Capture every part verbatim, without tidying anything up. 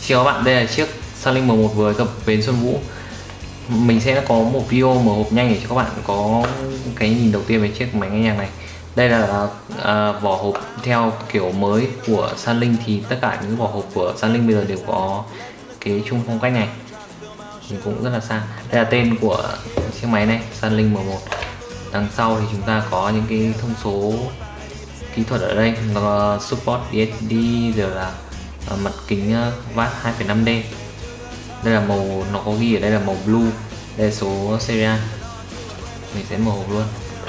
Chào các bạn, đây là chiếc Sunlink M một vừa cập bến Xuân Vũ. Mình sẽ có một video mở hộp nhanh để cho các bạn có cái nhìn đầu tiên về chiếc máy nghe nhạc này. Đây là à, vỏ hộp theo kiểu mới của Sunlink, thì tất cả những vỏ hộp của Sunlink bây giờ đều có cái chung phong cách này, thì cũng rất là sang. Đây là tên của chiếc máy này, Sunlink M một. Đằng sau thì chúng ta có những cái thông số kỹ thuật ở đây, là support đê ét đê, rồi là mặt kính watt hai phẩy năm D. Đây là màu, nó có ghi ở đây là màu blue. Đây là số serial. Mình sẽ mở hộp luôn.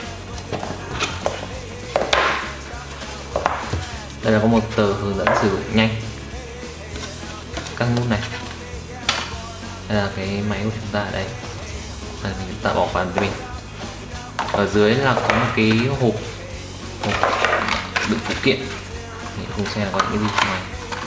Đây là có một tờ hướng dẫn sử dụng nhanh, các nút này. Đây là cái máy của chúng ta ở đây. Đây, mình tạo bỏ vào mình. Ở dưới là có một cái hộp, hộp đựng phụ kiện. Mình không xem là có những cái gì trong này.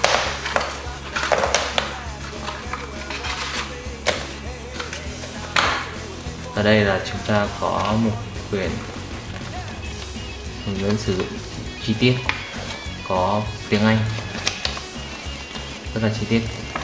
Ở đây là chúng ta có một quyển hướng dẫn sử dụng chi tiết, có tiếng Anh rất là chi tiết.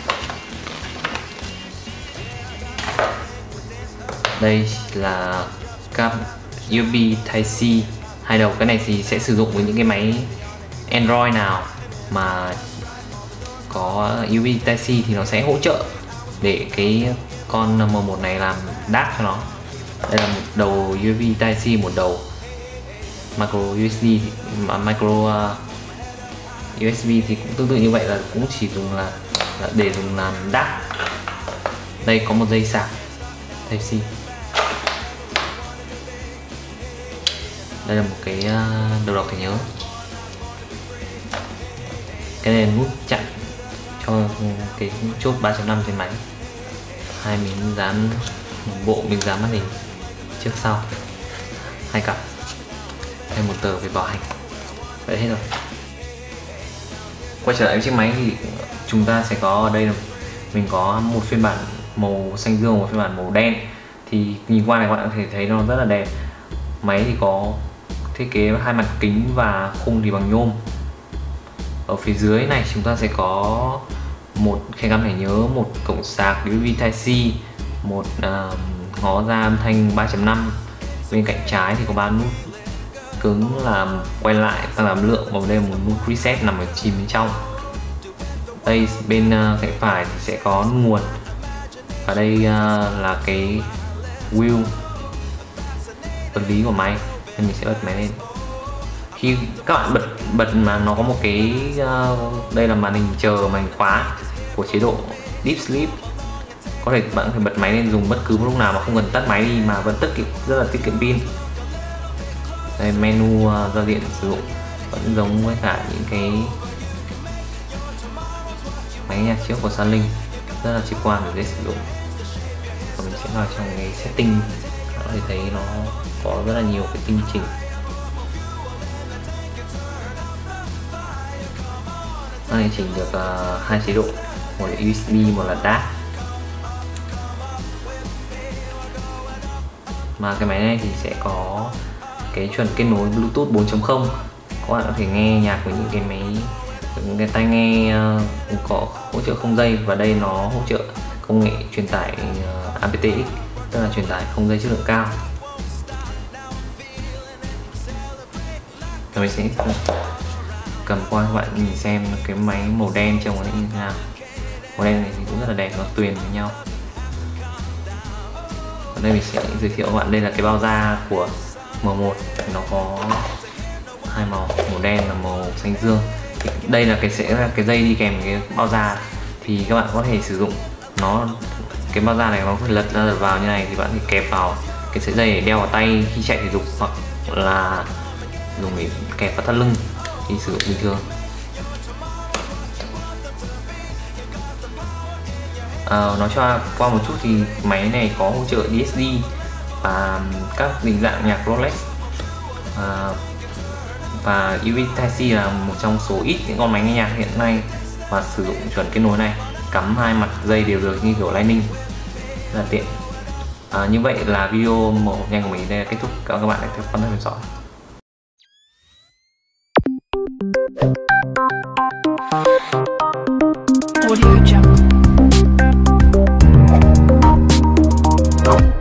Đây là cáp u ét bê Type-C hai đầu. Cái này thì sẽ sử dụng với những cái máy Android nào mà có u ét bê Type-C thì nó sẽ hỗ trợ để cái con M một này làm đát cho nó. Đây là một đầu u ét bê Type-C, một đầu micro u ét bê, micro uh, u ét bê thì cũng tương tự như vậy, là cũng chỉ dùng là, là để dùng làm đát. Đây có một dây sạc Type-C. Đây là một cái uh, đầu đọc thẻ nhớ. Cái này là nút chặn cho cái chốt ba chấm năm trên máy. Hai miếng dán, một bộ miếng dán màn hình trước sau, hai cặp, thêm một tờ về bảo hành. Vậy hết rồi. Quay trở lại với chiếc máy thì chúng ta sẽ có ở đây là mình có một phiên bản màu xanh dương, một phiên bản màu đen. Thì nhìn qua này các bạn có thể thấy nó rất là đẹp. Máy thì có thiết kế hai mặt kính và khung thì bằng nhôm. Ở phía dưới này chúng ta sẽ có một khe cắm thẻ nhớ, một cổng sạc u ét bê Type-C, một uh, ngó ra âm thanh ba chấm năm. Bên cạnh trái thì có ba nút cứng làm quay lại, tăng giảm lượng, và đây là một nút reset nằm ở chìm bên trong. Đây bên uh, cạnh phải thì sẽ có nguồn, và đây uh, là cái wheel vật lý của máy. Nên mình sẽ bật máy lên. Khi các bạn bật bật mà nó có một cái uh, đây là màn hình chờ, màn hình khóa của chế độ Deep Sleep. Có thể bạn có thể bật máy lên dùng bất cứ lúc nào mà không cần tắt máy đi, mà vẫn tiết kiệm, rất là tiết kiệm pin. Đây menu uh, giao diện sử dụng vẫn giống với cả những cái máy nhạc trước của Sunlink, rất là trực quan để dễ sử dụng. Và mình sẽ vào trong cái setting, các bạn có thể thấy nó có rất là nhiều cái tinh chỉnh. Nó này chỉnh được uh, hai chế độ, một là u ét bê, một là đát. Mà cái máy này thì sẽ có cái chuẩn kết nối Bluetooth bốn chấm không. Các bạn có thể nghe nhạc với những cái máy, những cái tai nghe uh, có hỗ trợ không dây, và đây nó hỗ trợ công nghệ truyền tải uh, a pê tê ích, tức là truyền tải không dây chất lượng cao. Rồi mình sẽ cầm qua các bạn nhìn xem cái máy màu đen trông nó như thế nào. Màu đen này thì cũng rất là đẹp, nó tuyền với nhau. Ở đây mình sẽ giới thiệu các bạn, đây là cái bao da của M một. Nó có hai màu, màu đen và màu xanh dương. Thì đây là cái sẽ là cái dây đi kèm cái bao da, thì các bạn có thể sử dụng nó, cái bao da này nó có thể lật ra lật vào như này, thì bạn thì kẹp vào cái sợi dây để đeo vào tay khi chạy thể dục, hoặc là dùng để kẹp vào thắt lưng khi sử dụng bình thường. À, nói cho qua một chút thì máy này có hỗ trợ đê ét đê và các định dạng nhạc Rolex, à, và u ét bê Type-C là một trong số ít những con máy nghe nhạc hiện nay và sử dụng chuẩn kết nối này, cắm hai mặt dây đều được như kiểu Lightning, rất là tiện. À, như vậy là video mở hộp nhanh của mình đây là kết thúc. Cảm ơn các bạn đã theo dõi theo dõi. Audio Jungle. sau.